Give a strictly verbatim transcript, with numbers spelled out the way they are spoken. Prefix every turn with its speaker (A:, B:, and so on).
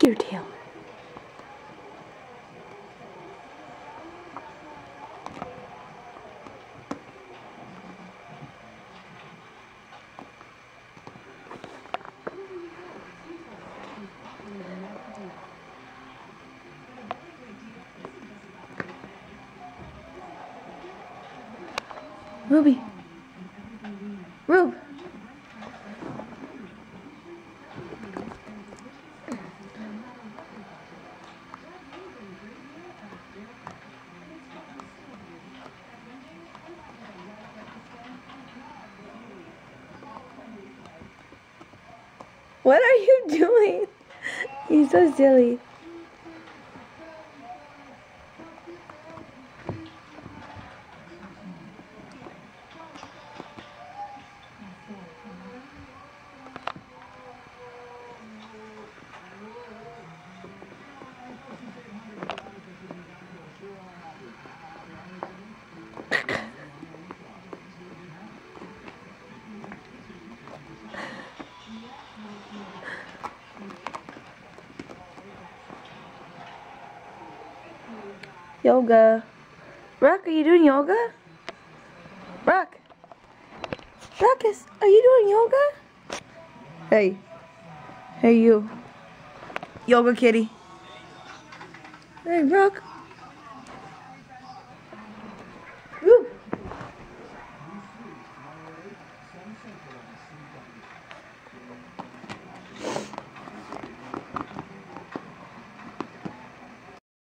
A: your tail. Ruby. Rube. What are you doing? He's so silly. Yoga. Rock, are you doing yoga? Rock. Ruckus, are you doing yoga? Hey. Hey, you. Yoga kitty. Hey, Rock.